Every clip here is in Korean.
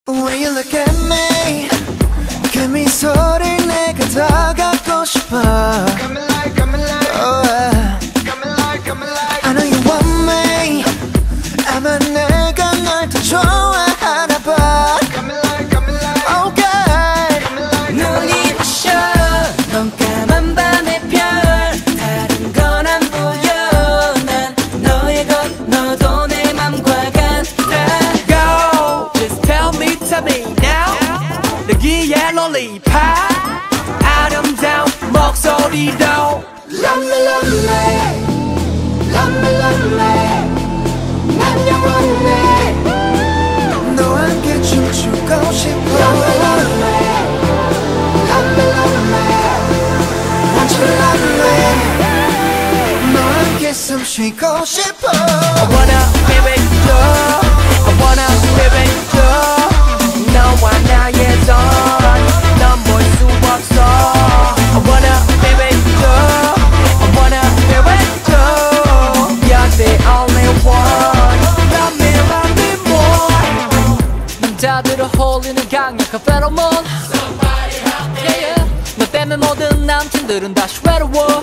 When you look at me 그 미소를 내가 더 갖고 싶어 I know you want me 아마 내가 널 더 좋아하나 봐 Oh God 눈이 부셔 넌 까만 밤의 별 다른 건 안 보여 난 너의 것 너도 내 맘과 같아 Go Just tell me now 느끼해 롤리팝 아름다운 목소리도 Love me love me Love me love me 난 영원해 너와 함께 춤추고 싶어 Love me love me Love me love me Won't you love me 너와 함께 숨 쉬고 싶어 I wanna be with you I wanna be with you 너와 나의 넌 볼 수 없어 I wanna be with you I wanna be with you You're the only one Love me more 남자들을 홀리는 강력한 페로몬 yeah. 너 때문에 모든 남친들은 다 외로워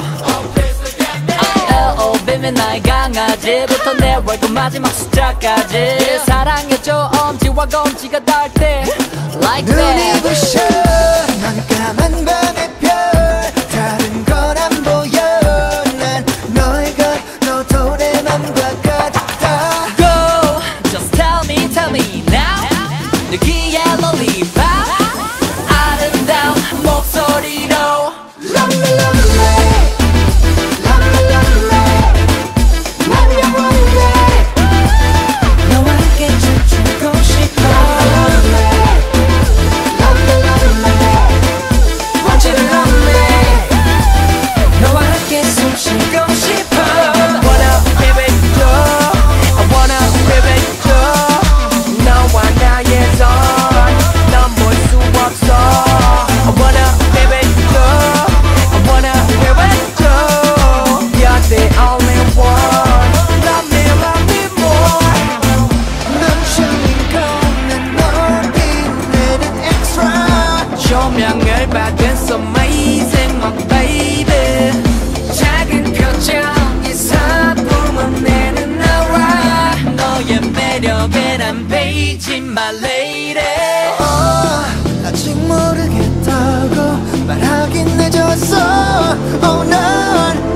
L.O.B면 나의 강아지부터 내 월급 마지막 숫자까지 사랑해줘 엄지와 검지가 닿을 때 Like that 눈이 부셔 넌 까만 밤의 별 다른 건 안 보여 난 너의 것 너도 내 맘과 같아 Go Just tell me now 느끼해 롤리팝 아름다운 목소리로 Love me love me Love me love me 난 영원해 너와 함께 춤추고 싶어 Love me Love me love me Want you to love me 너와 함께 숨 쉬고 싶어 I wanna be with you I wanna be with you 너와 나의 넌 볼 수 없어 I wanna be with you I wanna be with you You're the only one Love me more 넘치는 건난 널 빛내는 extra 조명을 받은 so amazing my baby 작은 표정 이 사품은 내는 나와 너의 매력에 난 베이지 my lady 아직 모르겠다고 말하긴 늦었어 Oh 난